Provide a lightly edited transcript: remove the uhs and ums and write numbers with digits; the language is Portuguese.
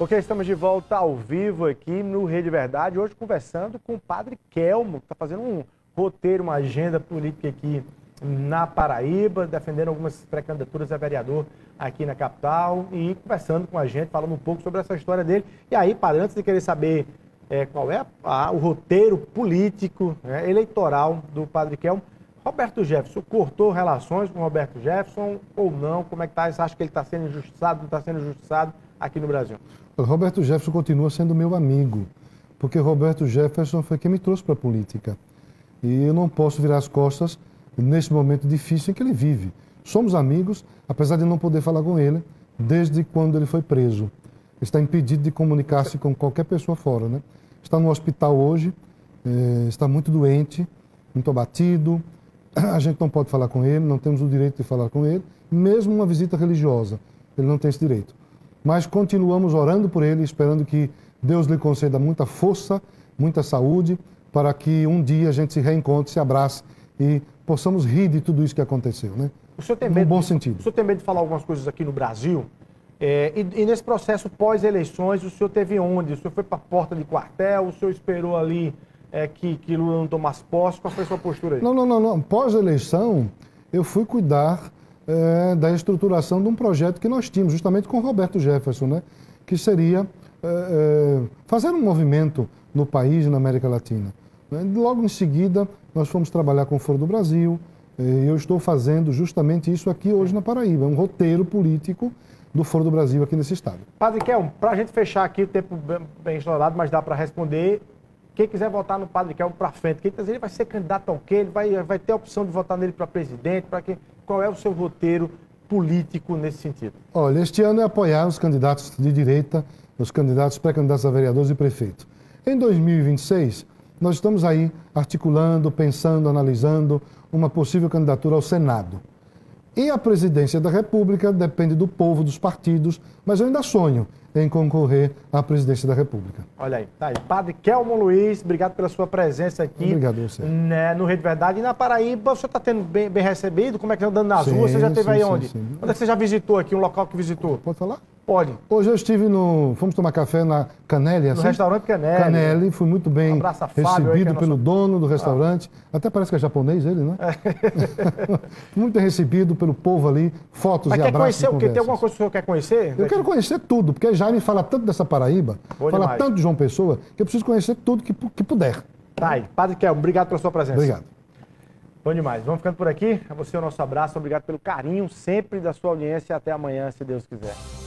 Ok, estamos de volta ao vivo aqui no Rede Verdade, hoje conversando com o Padre Kelmo, que está fazendo um roteiro, uma agenda política aqui na Paraíba, defendendo algumas pré-candidaturas a vereador aqui na capital e conversando com a gente, falando um pouco sobre essa história dele. E aí, Padre, antes de querer saber qual é o roteiro político, eleitoral do Padre Kelmo, Roberto Jefferson cortou relações com Roberto Jefferson ou não? Como é que está? Você acha que ele está sendo injustiçado, não está sendo injustiçado aqui no Brasil? Roberto Jefferson continua sendo meu amigo, porque Roberto Jefferson foi quem me trouxe para a política. E eu não posso virar as costas nesse momento difícil em que ele vive. Somos amigos, apesar de não poder falar com ele desde quando ele foi preso. Ele está impedido de comunicar-se com qualquer pessoa fora, né? Está no hospital hoje, está muito doente, muito abatido. A gente não pode falar com ele, não temos o direito de falar com ele, mesmo uma visita religiosa. Ele não tem esse direito. Mas continuamos orando por ele, esperando que Deus lhe conceda muita força, muita saúde, para que um dia a gente se reencontre, se abrace e possamos rir de tudo isso que aconteceu, né? O senhor tem medo, no bom sentido. O senhor tem medo de falar algumas coisas aqui no Brasil? E nesse processo pós-eleições, o senhor teve onde? O senhor foi para a porta de quartel? O senhor esperou ali que Lula não tomasse posse? Qual foi a sua postura aí? Não. Pós-eleição, eu fui cuidar da estruturação de um projeto que nós tínhamos, justamente com Roberto Jefferson, né? Que seria fazer um movimento no país e na América Latina. Logo em seguida, nós fomos trabalhar com o Foro do Brasil, e eu estou fazendo justamente isso aqui hoje na Paraíba, um roteiro político do Foro do Brasil aqui nesse estado. Padre Kelmo, para a gente fechar aqui, o tempo bem estourado, mas dá para responder. Quem quiser votar no Padre Kelmo para frente, ele vai ser candidato ao quê? Ele vai ter a opção de votar nele para presidente? Qual é o seu roteiro político nesse sentido? Olha, este ano é apoiar os candidatos de direita, os candidatos pré-candidatos a vereadores e prefeito. Em 2026, nós estamos aí articulando, pensando, analisando uma possível candidatura ao Senado. E a presidência da República depende do povo, dos partidos, mas eu ainda sonho em concorrer à presidência da República. Olha aí, tá aí. Padre Kelmo Luiz, obrigado pela sua presença aqui. Obrigado a você. No Rede Verdade. E na Paraíba, você está tendo bem recebido? Como é que está andando nas ruas? Você já esteve aí onde? Sim. Onde é que você já visitou aqui, um local que visitou? Pode falar? Pode. Hoje eu estive fomos tomar café na Canelli, assim? No restaurante Canelli. Canelli, fui muito bem recebido pelo dono do restaurante. Até parece que é japonês ele, né? Muito bem recebido pelo povo ali, fotos mas e abraços. Mas quer conhecer o quê? Tem alguma coisa que o senhor quer conhecer? Eu quero conhecer tudo, porque Jaime fala tanto dessa Paraíba, fala tanto de João Pessoa, que eu preciso conhecer tudo que puder. Tá aí. Padre Kelmo, obrigado pela sua presença. Obrigado. Bom demais. Vamos ficando por aqui. A você o nosso abraço. Obrigado pelo carinho sempre da sua audiência. Até amanhã, se Deus quiser.